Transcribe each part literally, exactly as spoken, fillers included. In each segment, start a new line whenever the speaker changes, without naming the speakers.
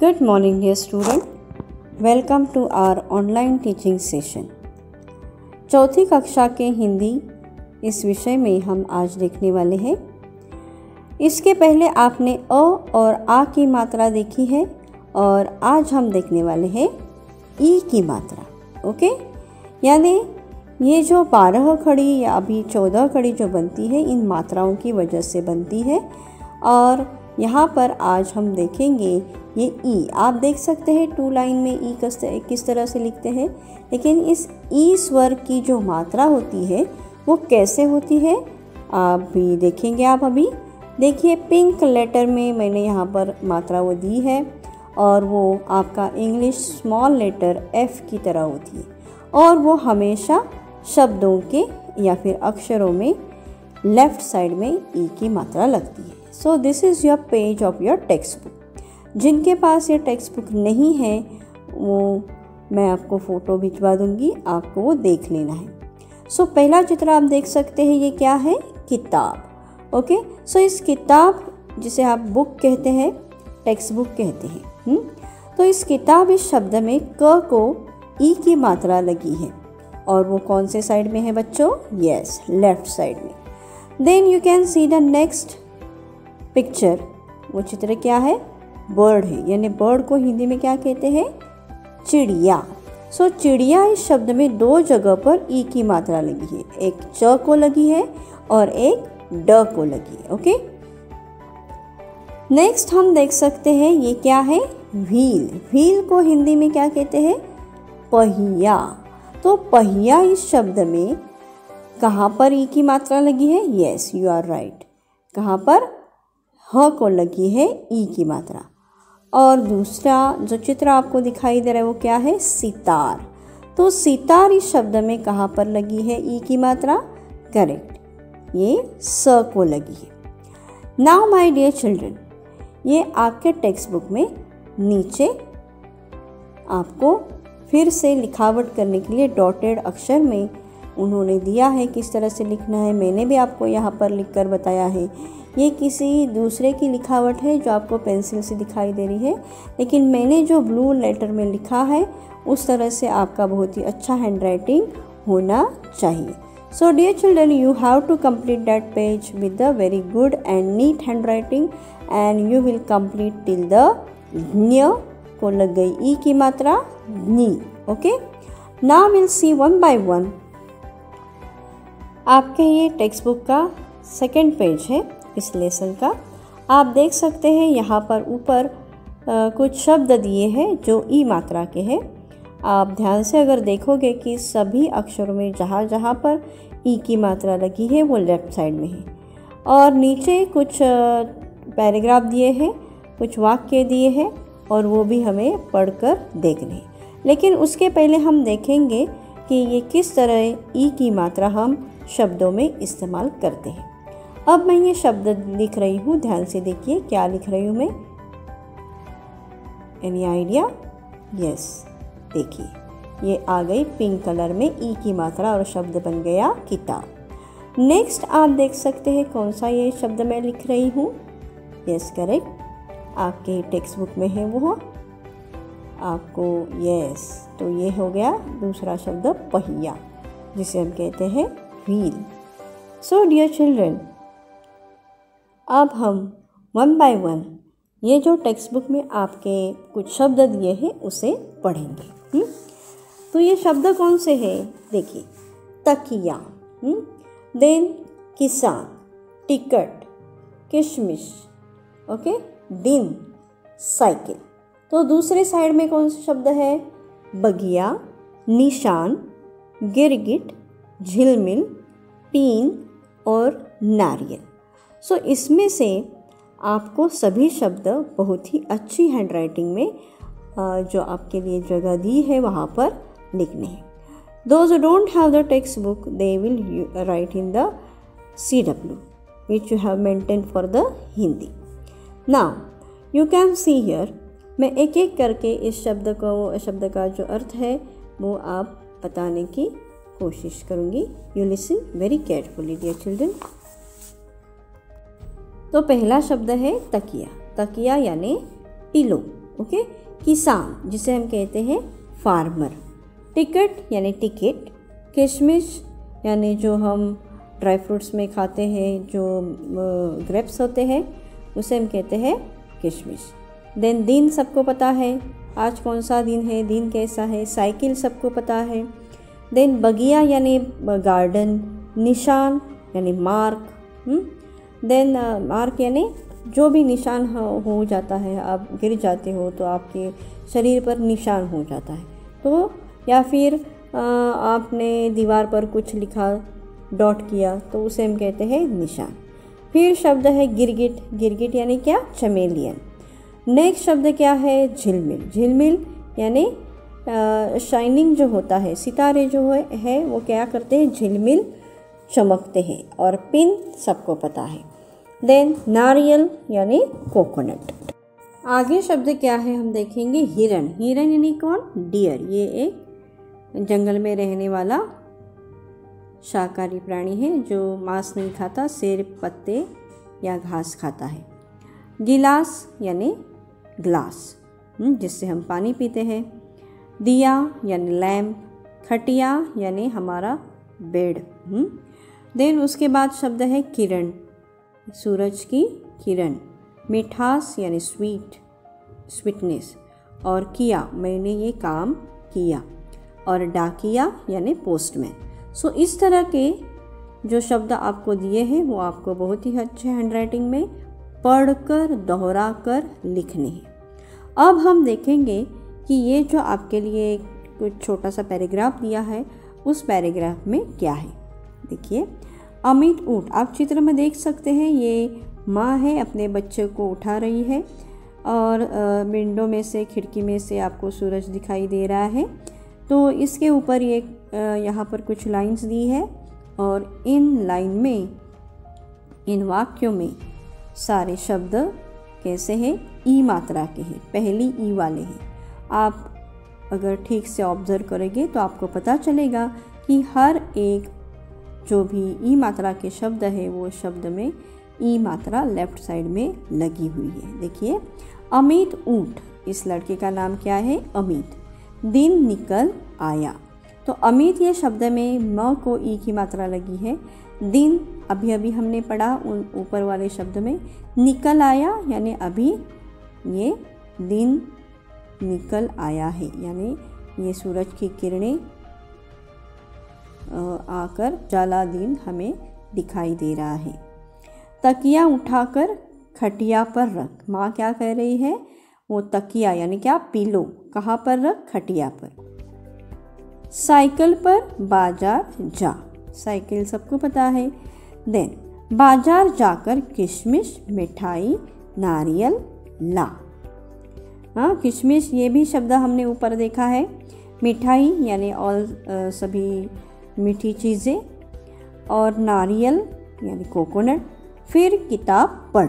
Good morning dear student. Welcome to our online teaching session. चौथी कक्षा के हिंदी इस विषय में हम आज देखने वाले हैं। इसके पहले आपने अ और आ की मात्रा देखी है और आज हम देखने वाले हैं ई की मात्रा। ओके, यानी ये जो बारह खड़ी या अभी चौदह खड़ी जो बनती है इन मात्राओं की वजह से बनती है। और यहाँ पर आज हम देखेंगे ये ई, आप देख सकते हैं टू लाइन में ई किस तरह से लिखते हैं, लेकिन इस ई स्वर की जो मात्रा होती है वो कैसे होती है आप भी देखेंगे। आप अभी देखिए पिंक लेटर में मैंने यहाँ पर मात्रा वो दी है और वो आपका इंग्लिश स्मॉल लेटर एफ की तरह होती है और वो हमेशा शब्दों के या फिर अक्षरों में लेफ्ट साइड में ई की मात्रा लगती है। So this is your page of your textbook. जिनके पास ये टेक्स्ट बुक नहीं है वो मैं आपको फ़ोटो भिजवा दूंगी, आपको वो देख लेना है। सो so, पहला चित्र आप देख सकते हैं, ये क्या है? किताब। ओके, सो इस किताब जिसे आप बुक कहते हैं, टेक्स्ट बुक कहते हैं, हुँ? तो इस किताब इस शब्द में क को ई की मात्रा लगी है और वो कौन से साइड में है बच्चों? यस, लेफ्ट साइड में। Then you can see the next picture. वो चित्र क्या है? बर्ड है, यानी बर्ड को हिंदी में क्या कहते हैं? चिड़िया। सो so, चिड़िया इस शब्द में दो जगह पर ई की मात्रा लगी है, एक च को लगी है और एक ड को लगी है। ओके, नेक्स्ट हम देख सकते हैं ये क्या है? व्हील। व्हील को हिंदी में क्या कहते हैं? पहिया। तो पहिया इस शब्द में कहाँ पर ई की मात्रा लगी है? Yes, you are right. कहाँ पर? ह को लगी है ई की मात्रा। और दूसरा जो चित्र आपको दिखाई दे रहा है वो क्या है? सितार। तो सितार इस शब्द में कहाँ पर लगी है ई की मात्रा? करेक्ट, ये स को लगी है। नाउ माय डियर चिल्ड्रन, ये आपके टेक्स्ट बुक में नीचे आपको फिर से लिखावट करने के लिए डॉटेड अक्षर में उन्होंने दिया है किस तरह से लिखना है। मैंने भी आपको यहाँ पर लिखकर बताया है। ये किसी दूसरे की लिखावट है जो आपको पेंसिल से दिखाई दे रही है, लेकिन मैंने जो ब्लू लेटर में लिखा है उस तरह से आपका बहुत ही अच्छा हैंड राइटिंग होना चाहिए। So dear children, you have to complete that page with the very good and neat handwriting and you will complete till the न्य को लग गई ई की मात्रा नी। Okay, now will see one by one. आपके ये टेक्स्ट बुक का सेकेंड पेज है इस लेसन का। आप देख सकते हैं यहाँ पर ऊपर कुछ शब्द दिए हैं जो ई मात्रा के हैं। आप ध्यान से अगर देखोगे कि सभी अक्षरों में जहाँ जहाँ पर ई की मात्रा लगी है वो लेफ्ट साइड में है। और नीचे कुछ पैराग्राफ दिए हैं, कुछ वाक्य दिए हैं और वो भी हमें पढ़कर देखने हैं। लेकिन उसके पहले हम देखेंगे कि ये किस तरह ई की मात्रा हम शब्दों में इस्तेमाल करते हैं। अब मैं ये शब्द लिख रही हूँ, ध्यान से देखिए क्या लिख रही हूँ मैं। Any idea? यस, देखिए ये आ गई पिंक कलर में ई की मात्रा और शब्द बन गया किताब। नेक्स्ट आप देख सकते हैं कौन सा ये शब्द मैं लिख रही हूँ। यस, करेक्ट, आपके टेक्स्ट बुक में है वो आपको। यस, तो ये हो गया दूसरा शब्द पहिया, जिसे हम कहते हैं व्हील। सो डियर चिल्ड्रन, अब हम वन बाय वन ये जो टेक्स्ट बुक में आपके कुछ शब्द दिए हैं उसे पढ़ेंगे। हुँ? तो ये शब्द कौन से हैं? देखिए, तकिया, देन किसान, टिकट, किशमिश, ओके, दिन, साइकिल। तो दूसरे साइड में कौन सा शब्द है? बगिया, निशान, गिरगिट, झिलमिल, पीन और नारियल। सो so, इसमें से आपको सभी शब्द बहुत ही अच्छी हैंडराइटिंग में जो आपके लिए जगह दी है वहाँ पर लिखने हैं। Those don't have the textbook they will write in the C W which you have maintain for the Hindi. Now you can see here, मैं एक एक करके इस शब्द को शब्द का जो अर्थ है वो आप बताने की कोशिश करूँगी। You listen very carefully dear children. तो पहला शब्द है तकिया। तकिया यानी पिलो। ओके। किसान जिसे हम कहते हैं फार्मर। टिकट यानी टिकट। किशमिश यानी जो हम ड्राई फ्रूट्स में खाते हैं, जो ग्रेप्स होते हैं, उसे हम कहते हैं किशमिश। देन दिन सबको पता है, आज कौन सा दिन है, दिन कैसा है। साइकिल सबको पता है। देन बगिया यानी गार्डन। निशान यानी मार्क। देन मार्क यानी जो भी निशान हो जाता है, आप गिर जाते हो तो आपके शरीर पर निशान हो जाता है, तो या फिर आ, आपने दीवार पर कुछ लिखा, डॉट किया, तो उसे हम कहते हैं निशान। फिर शब्द है गिरगिट। गिरगिट यानी क्या? चमेलियन। नेक्स्ट शब्द क्या है? झिलमिल। झिलमिल यानी शाइनिंग जो होता है, सितारे जो है, है वो क्या करते हैं? झिलमिल चमकते हैं। और पिन सबको पता है। देन नारियल यानी कोकोनट। आगे शब्द क्या है हम देखेंगे? हिरन। हिरन यानी कौन? डियर। ये एक जंगल में रहने वाला शाकाहारी प्राणी है जो मांस नहीं खाता, सिर्फ पत्ते या घास खाता है। गिलास यानी ग्लास, जिससे हम पानी पीते हैं। दिया यानी लैम्प। खटिया यानी हमारा बेड। देन उसके बाद शब्द है किरण, सूरज की किरण। मिठास यानी स्वीट, स्वीटनेस। और किया, मैंने ये काम किया। और डाकिया यानी पोस्टमैन। सो so, इस तरह के जो शब्द आपको दिए हैं वो आपको बहुत ही अच्छे हैंडराइटिंग में पढ़कर दोहरा कर लिखने हैं। अब हम देखेंगे कि ये जो आपके लिए कुछ छोटा सा पैराग्राफ दिया है, उस पैराग्राफ में क्या है। देखिए, अमित ऊँट, आप चित्र में देख सकते हैं, ये माँ है अपने बच्चे को उठा रही है और विंडो में से, खिड़की में से आपको सूरज दिखाई दे रहा है। तो इसके ऊपर ये यहाँ पर कुछ लाइंस दी है और इन लाइन में, इन वाक्यों में सारे शब्द कैसे हैं? ई मात्रा के हैं, पहली ई वाले हैं। आप अगर ठीक से ऑब्जर्व करेंगे तो आपको पता चलेगा कि हर एक जो भी ई मात्रा के शब्द है वो शब्द में ई मात्रा लेफ्ट साइड में लगी हुई है। देखिए, अमित ऊँट, इस लड़के का नाम क्या है? अमित। दिन निकल आया, तो अमित ये शब्द में म को ई की मात्रा लगी है। दिन अभी अभी हमने पढ़ा उन ऊपर वाले शब्द में। निकल आया यानी अभी ये दिन निकल आया है, यानी ये सूरज की किरणें आकर जाला दिन हमें दिखाई दे रहा है। तकिया उठाकर खटिया पर रख, माँ क्या कह रही है? वो तकिया यानी क्या? पिलो, कहाँ पर रख? खटिया पर। साइकिल पर बाजार जा, साइकिल सबको पता है। देन बाजार जाकर किशमिश, मिठाई, नारियल ला। हाँ, किशमिश ये भी शब्द हमने ऊपर देखा है। मिठाई यानी ऑल सभी मीठी चीज़ें। और नारियल यानी कोकोनट। फिर किताब पढ़।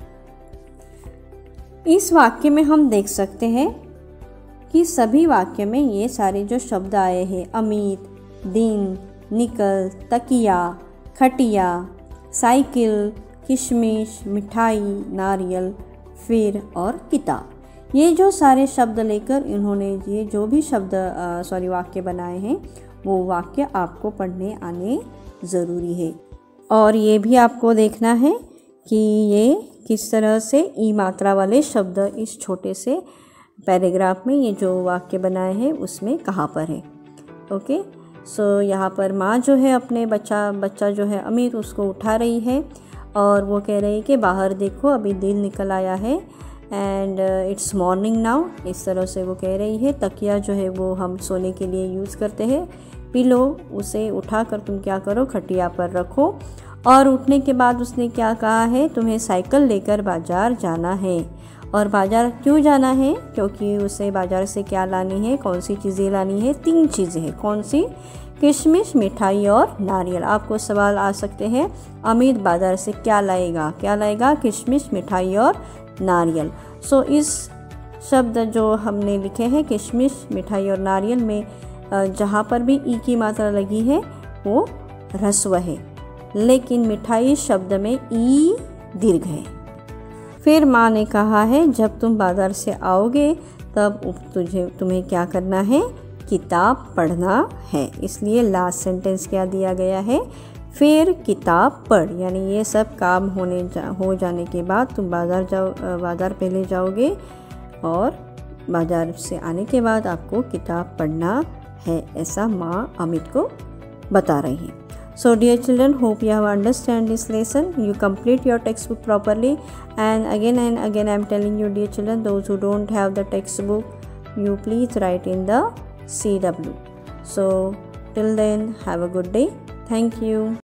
इस वाक्य में हम देख सकते हैं कि सभी वाक्य में ये सारे जो शब्द आए हैं, अमित, दिन, निकल, तकिया, खटिया, साइकिल, किशमिश, मिठाई, नारियल, फिर और किताब, ये जो सारे शब्द लेकर इन्होंने ये जो भी शब्द सॉरी वाक्य बनाए हैं वो वाक्य आपको पढ़ने आने ज़रूरी है। और ये भी आपको देखना है कि ये किस तरह से ई मात्रा वाले शब्द इस छोटे से पैराग्राफ में ये जो वाक्य बनाए हैं उसमें कहाँ पर है। ओके, सो यहाँ पर माँ जो है अपने बच्चा बच्चा जो है अमित उसको उठा रही है और वो कह रही है कि बाहर देखो अभी दिन निकल आया है एंड इट्स मॉर्निंग नाउ, इस तरह से वो कह रही है। तकिया जो है वो हम सोने के लिए यूज़ करते हैं। पिलो, उसे उठा कर तुम क्या करो, खटिया पर रखो। और उठने के बाद उसने क्या कहा है, तुम्हें साइकिल लेकर बाज़ार जाना है। और बाज़ार क्यों जाना है, क्योंकि उसे बाज़ार से क्या लानी है, कौन सी चीज़ें लानी है, तीन चीज़ें हैं। कौन सी? किशमिश, मिठाई और नारियल। आपको सवाल आ सकते हैं अमित बाज़ार से क्या लाएगा, क्या लाएगा, किशमिश, मिठाई और नारियल। सो so, इस शब्द जो हमने लिखे हैं किशमिश, मिठाई और नारियल में जहाँ पर भी ई की मात्रा लगी है वो ह्रस्व है, लेकिन मिठाई शब्द में ई दीर्घ है। फिर माँ ने कहा है जब तुम बाज़ार से आओगे तब तुझे तुम्हें क्या करना है, किताब पढ़ना है। इसलिए लास्ट सेंटेंस क्या दिया गया है, फिर किताब पढ़, यानी ये सब काम होने जा हो जाने के बाद तुम बाज़ार जाओ, बाज़ार पहले जाओगे और बाज़ार से आने के बाद आपको किताब पढ़ना है, ऐसा माँ अमित को बता रही है। So dear children, hope you have understand this lesson. You complete your textbook properly, and again and again I am telling you dear children, those who don't have the textbook, you please write in the C W. So till then, have a good day. Thank you.